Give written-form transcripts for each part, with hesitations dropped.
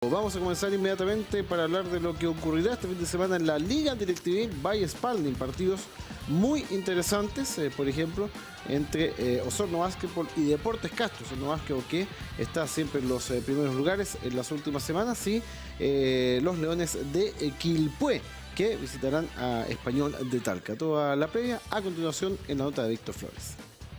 Vamos a comenzar inmediatamente para hablar de lo que ocurrirá este fin de semana en la Liga DirecTV Valle Spalding. Partidos muy interesantes, por ejemplo, entre Osorno Básquetbol y Deportes Castro. Osorno Básquetbol que está siempre en los primeros lugares en las últimas semanas, y los Leones de Quilpué, que visitarán a Español de Talca. Toda la previa a continuación en la nota de Víctor Flores.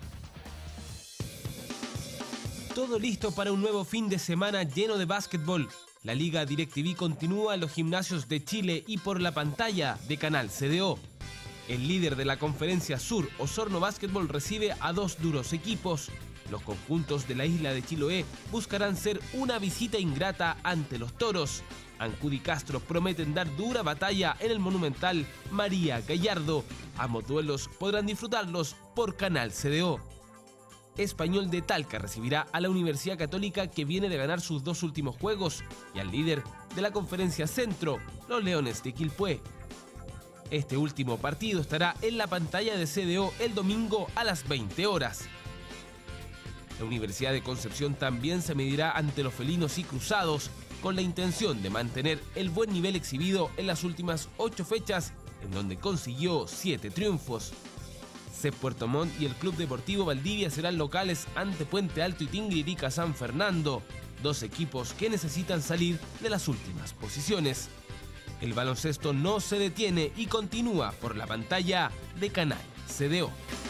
Todo listo para un nuevo fin de semana lleno de básquetbol. La Liga DirecTV continúa en los gimnasios de Chile y por la pantalla de Canal CDO. El líder de la Conferencia Sur, Osorno Básquetbol, recibe a dos duros equipos. Los conjuntos de la isla de Chiloé buscarán ser una visita ingrata ante los Toros. Ancud y Castro prometen dar dura batalla en el monumental María Gallardo. Ambos duelos podrán disfrutarlos por Canal CDO. Español de Talca recibirá a la Universidad Católica, que viene de ganar sus dos últimos juegos, y al líder de la Conferencia Centro, los Leones de Quilpué. Este último partido estará en la pantalla de CDO el domingo a las 20 horas. La Universidad de Concepción también se medirá ante los felinos y cruzados, con la intención de mantener el buen nivel exhibido en las últimas 8 fechas, en donde consiguió 7 triunfos. CEP Puerto Montt y el Club Deportivo Valdivia serán locales ante Puente Alto y Tinguiririca San Fernando, dos equipos que necesitan salir de las últimas posiciones. El baloncesto no se detiene y continúa por la pantalla de Canal CDO.